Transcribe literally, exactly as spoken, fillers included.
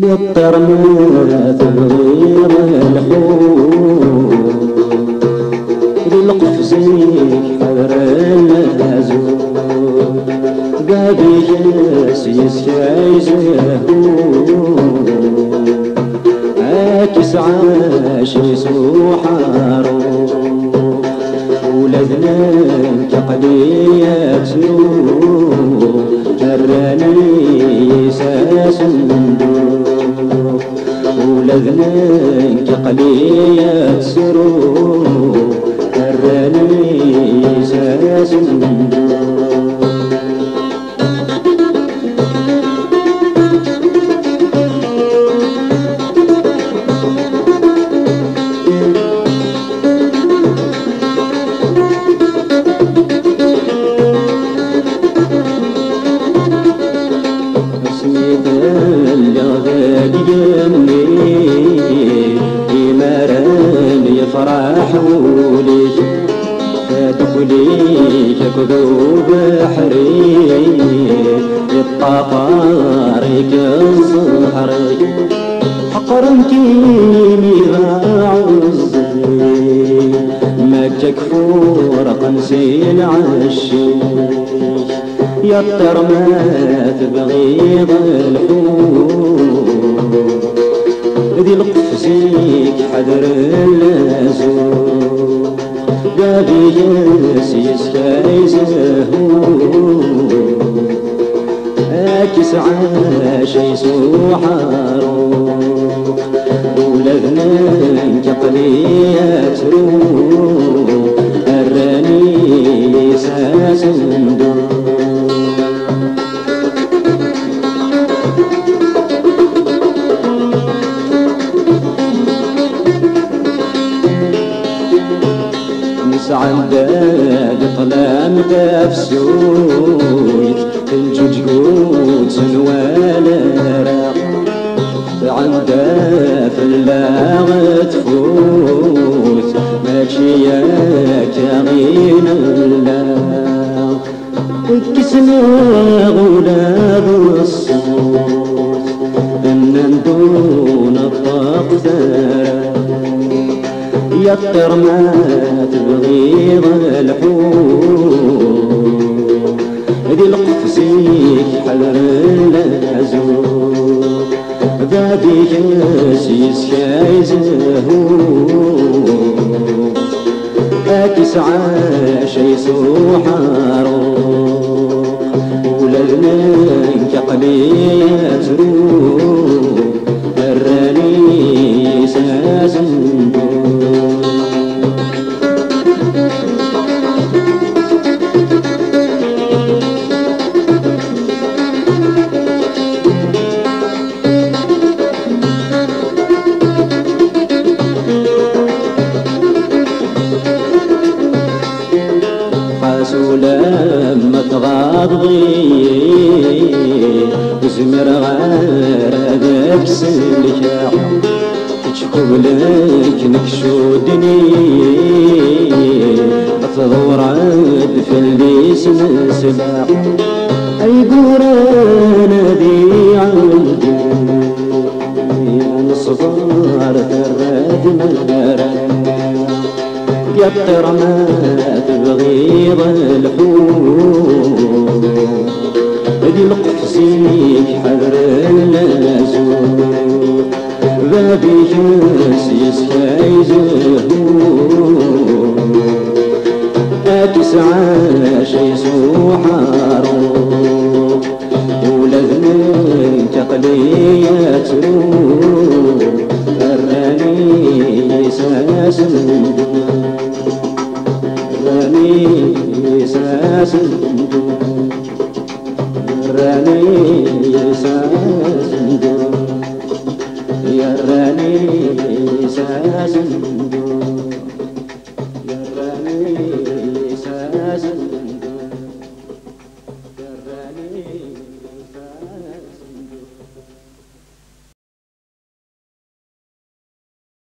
يطر ما تغير الحور للقفزيك حذر المازور بابي جاس يسعي عاكس عاش يسوحارو ولذنان كقلية سرور هراني ساس ندور ولذنان كقلية سرور هراني ساس ندور فرح وليك تدخليك كذوب حريك الطفارك الصحريك حقرمتيني عزي ما تكفور قنسين عشيك يطر ما تبغيض الحور ذي القفزيك حذر اللازور بابي ياسيس كايزهور اكس عاش يسوحارو ولذنان كقليات روح الراني ساس ندور عندك طلام تفسويت الجوج قوت سنوالا راق عندك فلاغ تفوت ماشي ياك غين اللاغ كسنا غلاب الصوت أن دون الطاق ثراق يطر ما تبغيض الحور ذي القفزيك حذر اللازور بابي كاسيس كايزهور اكس عاش يسوحارو ولذنان كقليات روح الراني ساس ندور لما تغاضي وزمر غير بسلكا تشكو لك نكشودني تدور عاد في الليس سباع اي قرانا دي عندي نصبر ثرات مدارا يطر ما تبغيض الحور ذي القفزيك حذر اللازور بابي ياسيس كايزهور اكس عاش يسوحارو ولذنان كقليات روح الراني ساس ندور الراني ساس ندور الراني ساس ندور يا الراني ساس ندور